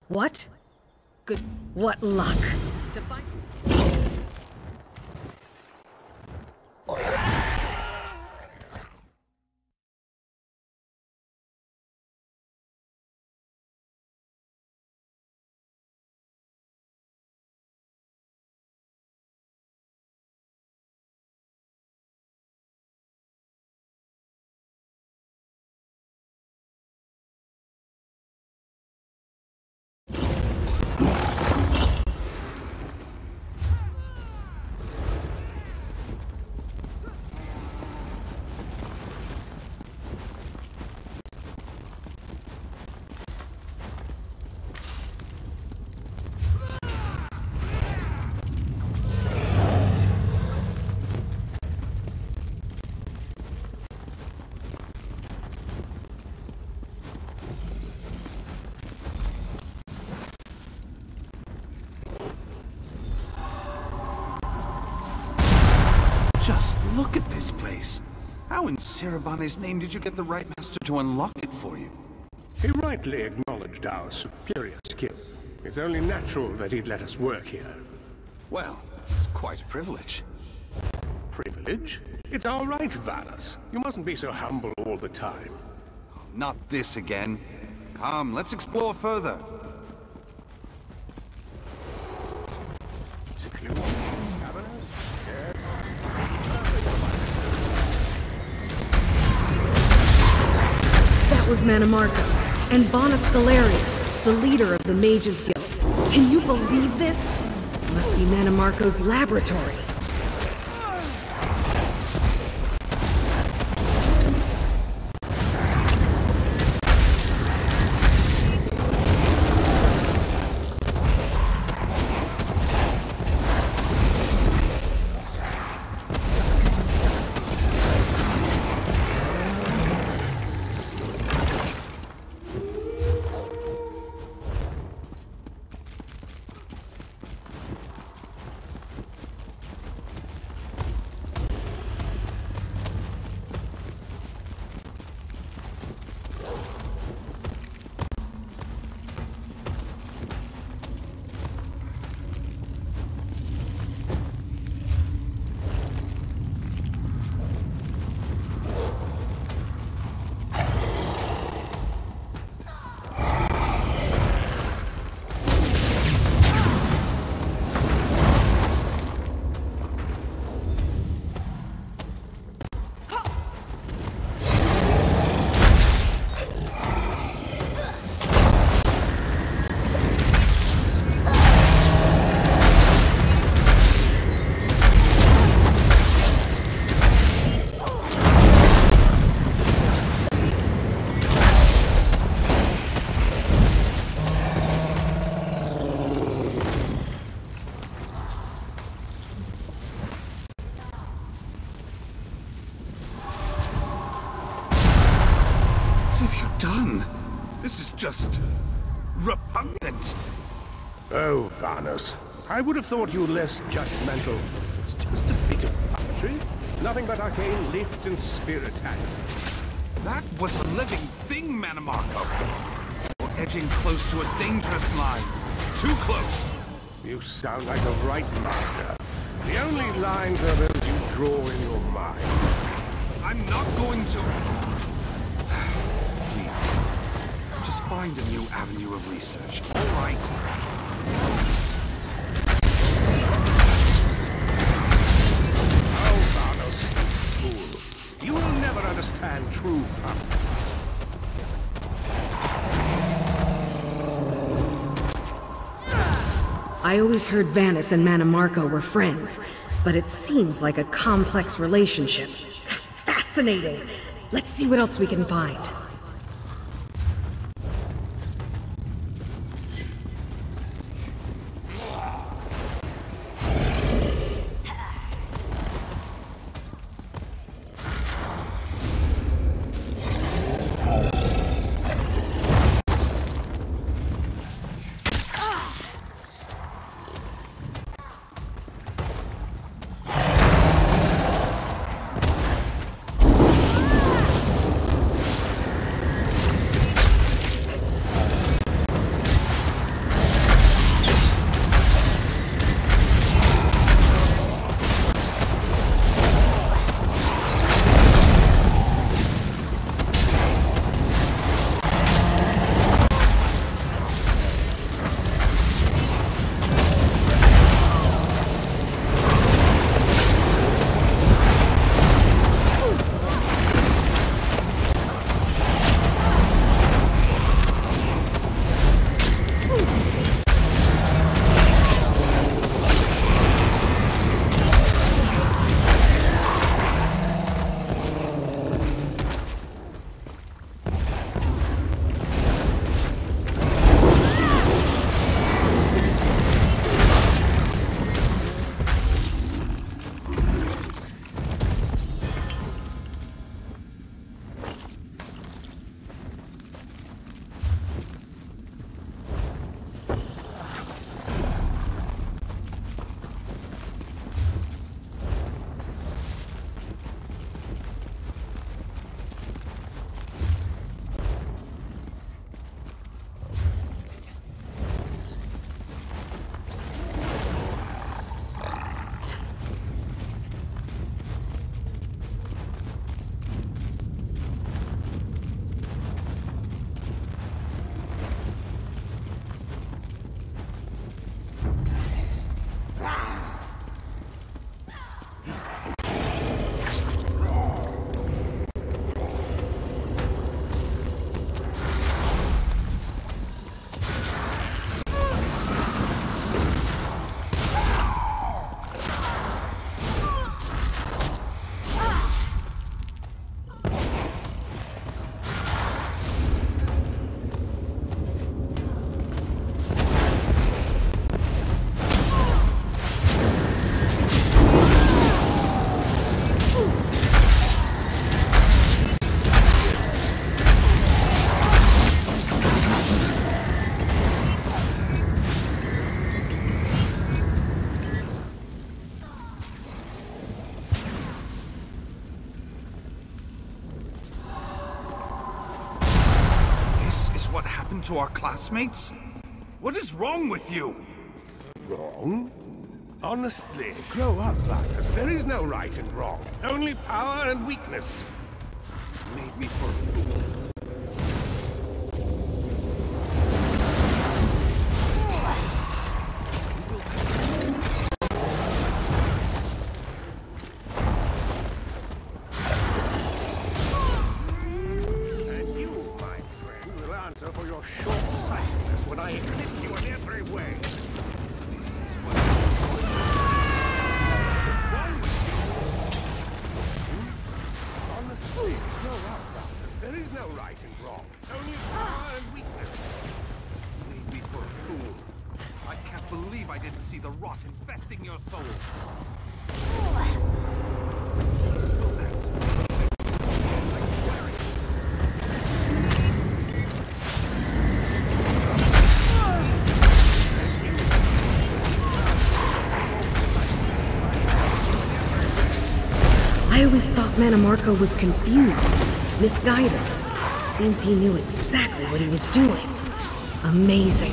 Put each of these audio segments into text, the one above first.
What? Good. What luck. To find... Just look at this place. How in Sarabane's name did you get the right master to unlock it for you? He rightly acknowledged our superior skill. It's only natural that he'd let us work here. Well, it's quite a privilege. Privilege? It's our right, Vanas. You mustn't be so humble all the time. Not this again. Come, let's explore further. That was Manamarco, and Bonus Galeria, the leader of the Mages Guild. Can you believe this? Must be Manamarco's laboratory. This is just... repugnant. Oh, Vanas. I would have thought you less judgmental. It's just a bit of puppetry. Nothing but arcane lift and spirit hacking. That was a living thing, Manamarco. We're edging close to a dangerous line. Too close. You sound like a right master. The only lines are those you draw in your mind. I'm not going to... Please. Just find a new avenue of research, all right? Oh, Vanos, fool. You will never understand true power. I always heard Vanis and Manamarco were friends, but it seems like a complex relationship. Fascinating! Let's see what else we can find. happened to our classmates? What is wrong with you? Wrong? Honestly, grow up, Varus. There is no right and wrong. Only power and weakness. Made me for a fool. And you, my friend, will answer for your short-sightedness when I eclipse you in every way. Honestly, grow up, Varus. There is no right and wrong. Only power and weakness. Made me for a fool. I can't believe I didn't see the rot infesting your soul. I always thought Manamarco was confused, misguided. Seems he knew exactly what he was doing. Amazing.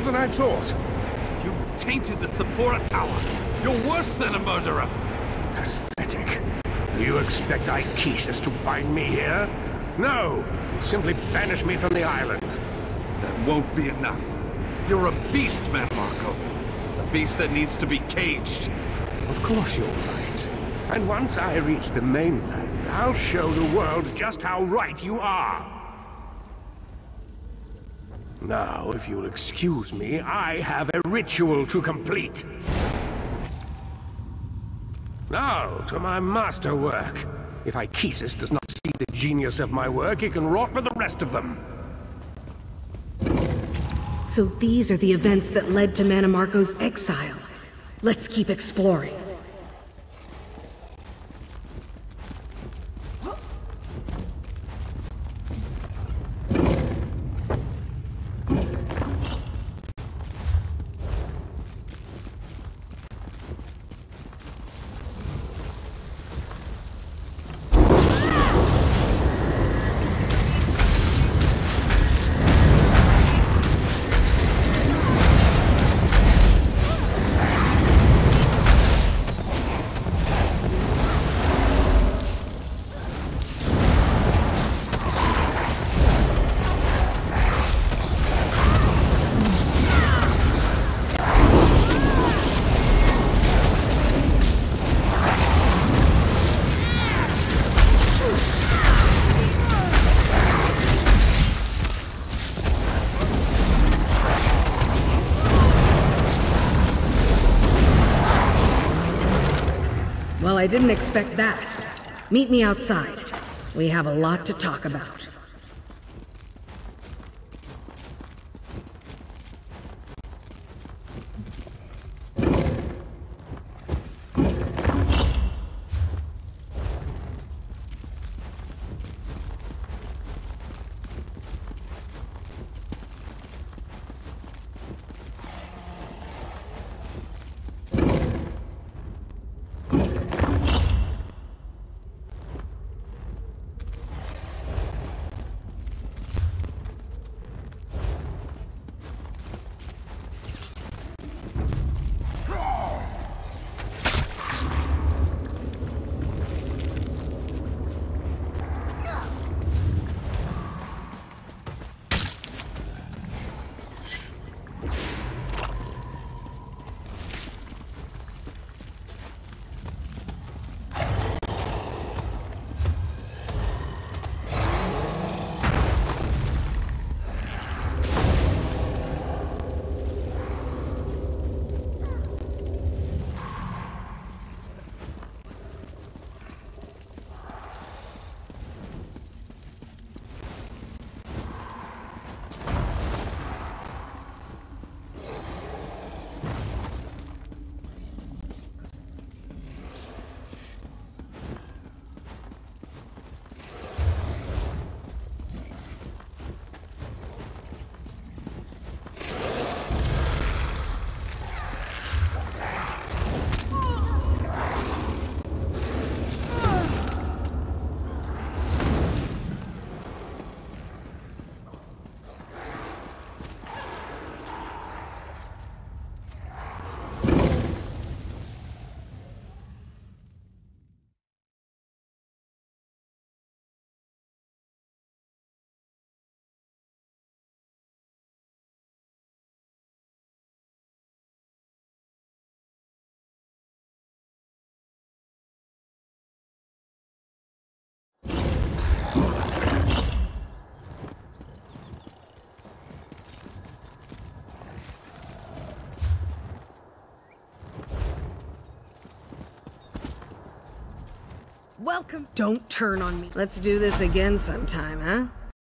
than I thought. You tainted the Thapora Tower. You're worse than a murderer. Pathetic. Do you expect Ichesis to bind me here? No! Simply banish me from the island. That won't be enough. You're a beast, Marco. A beast that needs to be caged. Of course you're right. And once I reach the mainland, I'll show the world just how right you are. Now, if you'll excuse me, I have a ritual to complete. Now, to my masterwork. If Ichesis does not see the genius of my work, he can rot with the rest of them. So these are the events that led to Manamarco's exile. Let's keep exploring. Well, I didn't expect that. Meet me outside. We have a lot to talk about. Welcome. Don't turn on me. Let's do this again sometime, huh?